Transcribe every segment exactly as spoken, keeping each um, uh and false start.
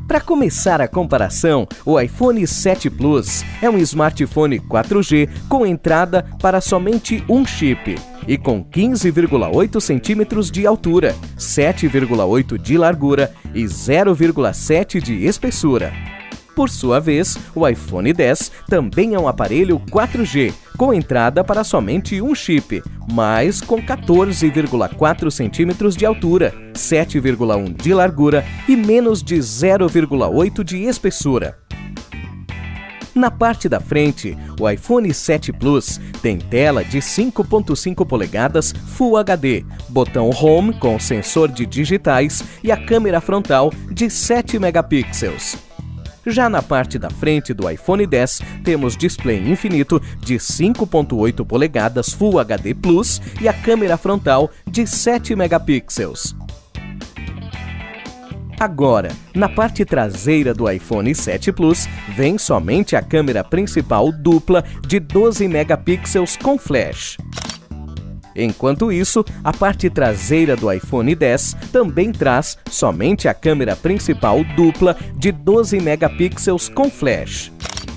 Para começar a comparação, o iPhone sete Plus é um smartphone quatro G com entrada para somente um chip e com quinze vírgula oito centímetros de altura, sete vírgula oito de largura e zero vírgula sete de espessura. Por sua vez, o iPhone dez também é um aparelho quatro G, com entrada para somente um chip, mas com quatorze vírgula quatro centímetros de altura, sete vírgula um de largura e menos de zero vírgula oito de espessura. Na parte da frente, o iPhone sete Plus tem tela de cinco vírgula cinco polegadas Full H D, botão Home com sensor de digitais e a câmera frontal de sete megapixels. Já na parte da frente do iPhone dez, temos display infinito de cinco vírgula oito polegadas Full H D Plus e a câmera frontal de sete megapixels. Agora, na parte traseira do iPhone sete Plus, vem somente a câmera principal dupla de doze megapixels com flash. Enquanto isso, a parte traseira do iPhone dez também traz somente a câmera principal dupla de doze megapixels com flash.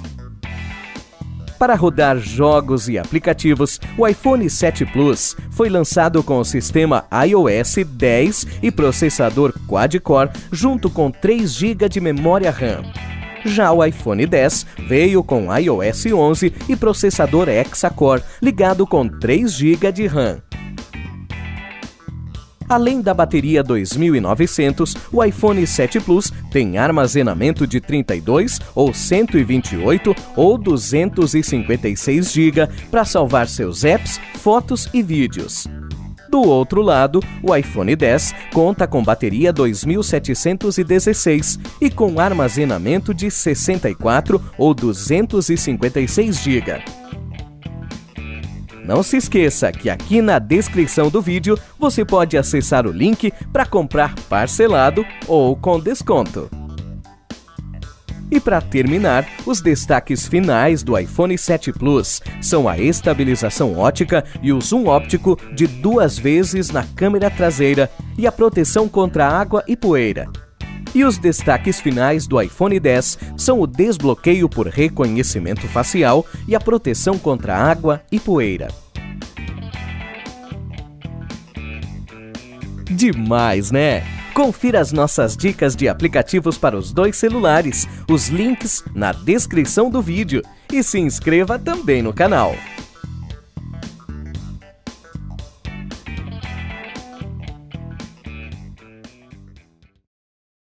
Para rodar jogos e aplicativos, o iPhone sete Plus foi lançado com o sistema iOS dez e processador quad-core junto com três gigas de memória RAM. Já o iPhone dez veio com iOS onze e processador hexa-core ligado com três gigas de RAM. Além da bateria dois mil e novecentos, o iPhone sete Plus tem armazenamento de trinta e dois ou cento e vinte e oito ou duzentos e cinquenta e seis gigas para salvar seus apps, fotos e vídeos. Do outro lado, o iPhone dez conta com bateria dois mil setecentos e dezesseis e com armazenamento de sessenta e quatro ou duzentos e cinquenta e seis gigas. Não se esqueça que aqui na descrição do vídeo você pode acessar o link para comprar parcelado ou com desconto. E para terminar, os destaques finais do iPhone sete Plus são a estabilização ótica e o zoom óptico de duas vezes na câmera traseira e a proteção contra água e poeira. E os destaques finais do iPhone dez são o desbloqueio por reconhecimento facial e a proteção contra água e poeira. Demais, né? Confira as nossas dicas de aplicativos para os dois celulares, os links na descrição do vídeo e se inscreva também no canal.